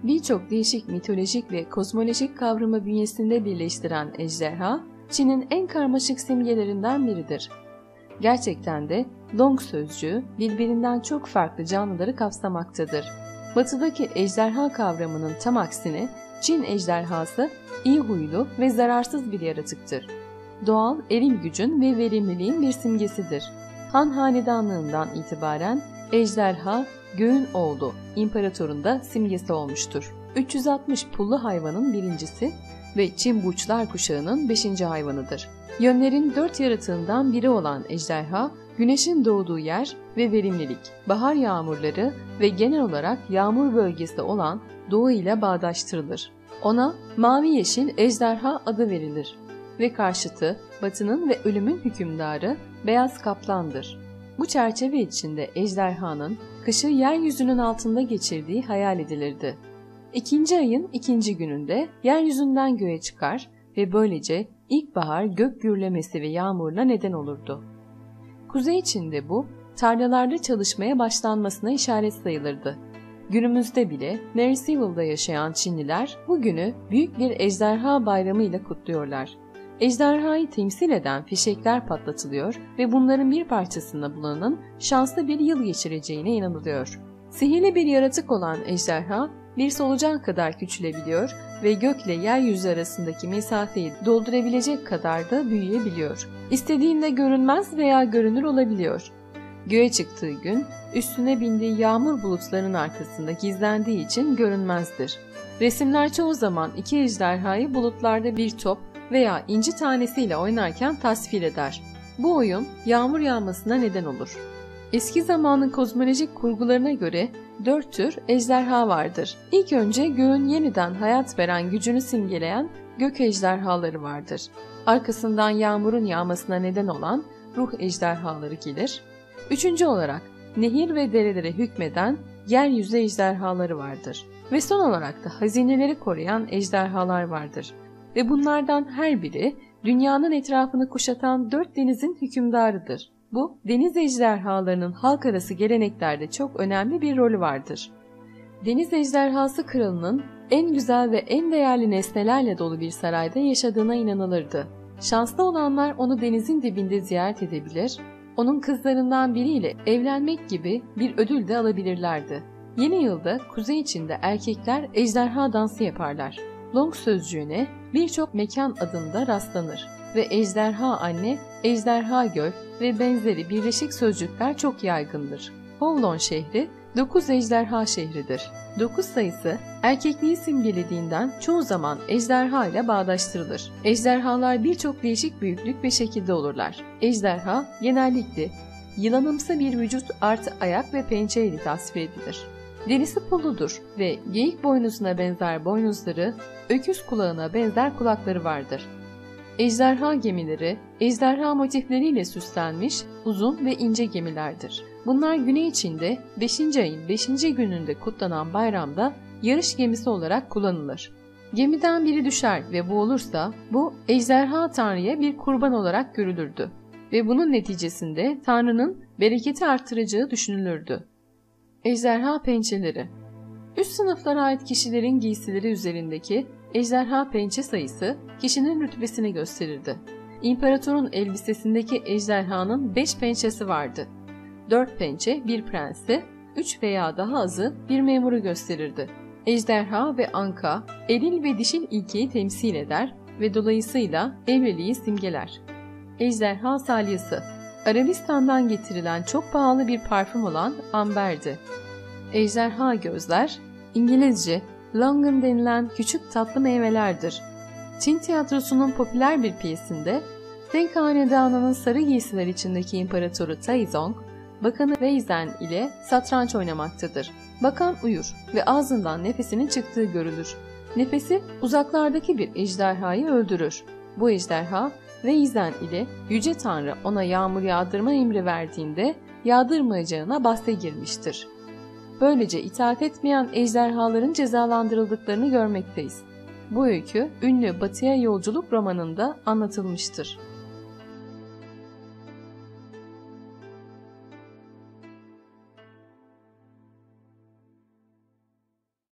birçok değişik mitolojik ve kozmolojik kavramı bünyesinde birleştiren ejderha, Çin'in en karmaşık simgelerinden biridir. Gerçekten de Long sözcüğü birbirinden çok farklı canlıları kapsamaktadır. Batıdaki ejderha kavramının tam aksine Çin ejderhası iyi huylu ve zararsız bir yaratıktır. Doğal eril gücün ve verimliliğin bir simgesidir. Han Hanedanlığından itibaren ejderha göğün oğlu, imparatorun da simgesi olmuştur. 360 pullu hayvanın birincisi ve Çin burçlar kuşağının 5. hayvanıdır. Yönlerin 4 yaratığından biri olan ejderha, güneşin doğduğu yer ve verimlilik, bahar yağmurları ve genel olarak yağmur bölgesi olan doğu ile bağdaştırılır. Ona mavi yeşil ejderha adı verilir ve karşıtı batının ve ölümün hükümdarı beyaz kaplandır. Bu çerçeve içinde ejderhanın kışı yeryüzünün altında geçirdiği hayal edilirdi. 2. ayın 2. gününde yeryüzünden göğe çıkar ve böylece ilkbahar gök gürlemesi ve yağmuruna neden olurdu. Kuzey Çin'de bu, tarlalarda çalışmaya başlanmasına işaret sayılırdı. Günümüzde bile Marysville'da yaşayan Çinliler bu günü büyük bir ejderha bayramı ile kutluyorlar. Ejderhayı temsil eden fişekler patlatılıyor ve bunların bir parçasında bulunanın şanslı bir yıl geçireceğine inanılıyor. Sihirli bir yaratık olan ejderha, bir solucan kadar küçülebiliyor ve gökle yeryüzü arasındaki mesafeyi doldurabilecek kadar da büyüyebiliyor. İstediğinde görünmez veya görünür olabiliyor. Göğe çıktığı gün üstüne bindiği yağmur bulutlarının arkasında gizlendiği için görünmezdir. Resimler çoğu zaman iki ejderhayı bulutlarda bir top veya inci tanesiyle oynarken tasvir eder. Bu oyun yağmur yağmasına neden olur. Eski zamanın kozmolojik kurgularına göre 4 tür ejderha vardır. İlk önce göğün yeniden hayat veren gücünü simgeleyen gök ejderhaları vardır. Arkasından yağmurun yağmasına neden olan ruh ejderhaları gelir. 3. olarak nehir ve derelere hükmeden yeryüzü ejderhaları vardır. Ve son olarak da hazineleri koruyan ejderhalar vardır. Ve bunlardan her biri dünyanın etrafını kuşatan 4 denizin hükümdarıdır. Bu, deniz ejderhalarının halk arası geleneklerde çok önemli bir rolü vardır. Deniz ejderhası kralının en güzel ve en değerli nesnelerle dolu bir sarayda yaşadığına inanılırdı. Şanslı olanlar onu denizin dibinde ziyaret edebilir, onun kızlarından biriyle evlenmek gibi bir ödül de alabilirlerdi. Yeni yılda Kuzey Çin'de erkekler ejderha dansı yaparlar. Long sözcüğüne birçok mekan adında rastlanır ve ejderha anne, ejderha göl ve benzeri birleşik sözcükler çok yaygındır. Kowloon şehri 9 ejderha şehridir. 9 sayısı erkekliği simgelediğinden çoğu zaman ejderha ile bağdaştırılır. Ejderhalar birçok değişik büyüklük ve şekilde olurlar. Ejderha genellikle yılanımsı bir vücut artı ayak ve pençe ile tasvir edilir. Derisi pulludur ve geyik boynuzuna benzer boynuzları, öküz kulağına benzer kulakları vardır. Ejderha gemileri, ejderha motifleriyle süslenmiş uzun ve ince gemilerdir. Bunlar Güney Çin'de 5. ayın 5. gününde kutlanan bayramda yarış gemisi olarak kullanılır. Gemiden biri düşer ve boğulursa bu ejderha tanrıya bir kurban olarak görülürdü ve bunun neticesinde tanrının bereketi artıracağı düşünülürdü. Ejderha pençeleri. Üst sınıflara ait kişilerin giysileri üzerindeki ejderha pençe sayısı kişinin rütbesini gösterirdi. İmparatorun elbisesindeki ejderhanın 5 pençesi vardı. 4 pençe bir prensi, 3 veya daha azı bir memuru gösterirdi. Ejderha ve anka, eril ve dişil ilkeyi temsil eder ve dolayısıyla evliliği simgeler. Ejderha salyası, Arabistan'dan getirilen çok pahalı bir parfüm olan amberdi. Ejderha gözler, İngilizce longan denilen küçük tatlı meyvelerdir. Çin tiyatrosunun popüler bir piyesinde Tang Hanedanı'nın sarı giysiler içindeki imparatoru Taizong, bakanı Wei ile satranç oynamaktadır. Bakan uyur ve ağzından nefesinin çıktığı görülür. Nefesi uzaklardaki bir ejderhayı öldürür. Bu ejderha Wei ile Yüce Tanrı ona yağmur yağdırma emri verdiğinde yağdırmayacağına bahse girmiştir. Böylece itaat etmeyen ejderhaların cezalandırıldıklarını görmekteyiz. Bu öykü ünlü Batıya Yolculuk romanında anlatılmıştır.